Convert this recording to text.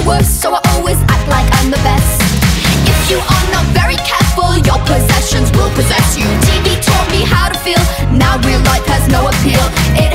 the worst, so I always act like I'm the best. If you are not very careful, your possessions will possess you. TV taught me how to feel, now real life has no appeal. It